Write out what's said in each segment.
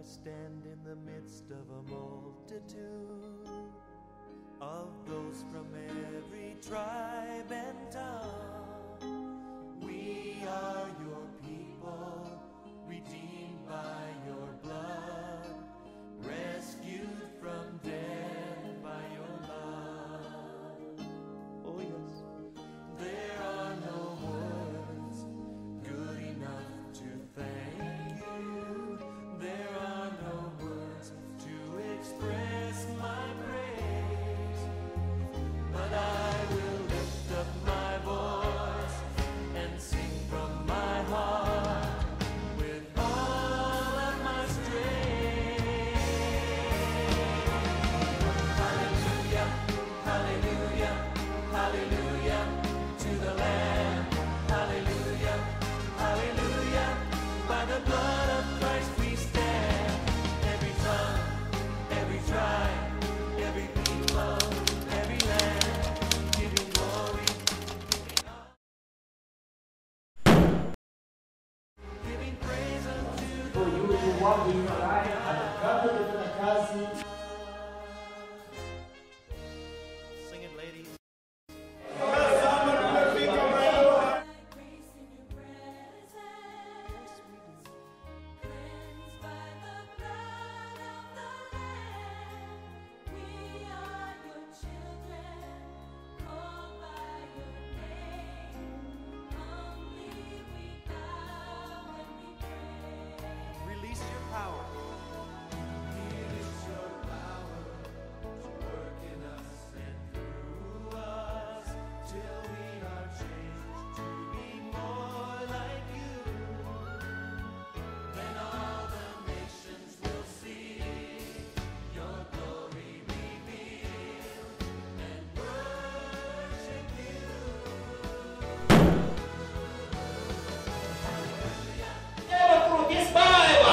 stand in the midst of a multitude of those from every tribe and tongue. We are your people, redeemed by your blood, rescued from death by your love. Oh yes. There are no words good enough to thank you. There are no words to express my praise, but I will lift up my voice and sing from my heart with all of my strength. Hallelujah, hallelujah, hallelujah to the Lamb. Hallelujah, hallelujah, by the blood of Christ we stand. Every tongue, every tribe, every people, every land, giving glory, giving praise unto the Sing it, ladies. Release your power. Release your power to work in us and through us till we are changed to be more like you. Then all the nations will see your glory revealed and worship you. Through this Bible,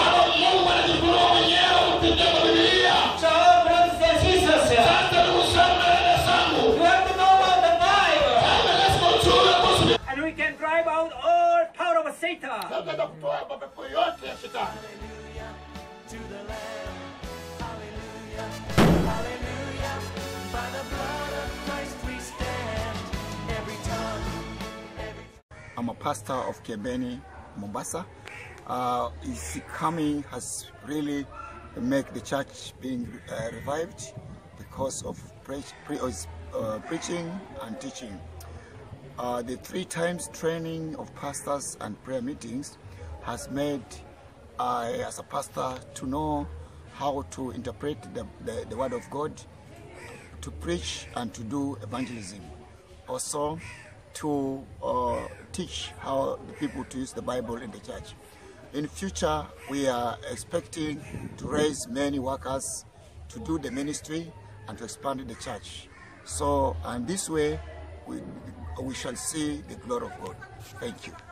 so brothers and sisters, you have to know about the Bible, and we can drive out all power of Satan. Hallelujah to the Lamb. Hallelujah, hallelujah. By the blood of Christ we stand. Every tongue, every I'm a pastor of Kebeni, Mombasa. His coming has really made the church being revived because of preaching and teaching. The 3 times training of pastors and prayer meetings has made I, as a pastor, to know how to interpret the word of God, to preach and to do evangelism. Also to teach how the people to use the Bible in the church. In future, we are expecting to raise many workers to do the ministry and to expand the church. So, and this way, we shall see the glory of God. Thank you.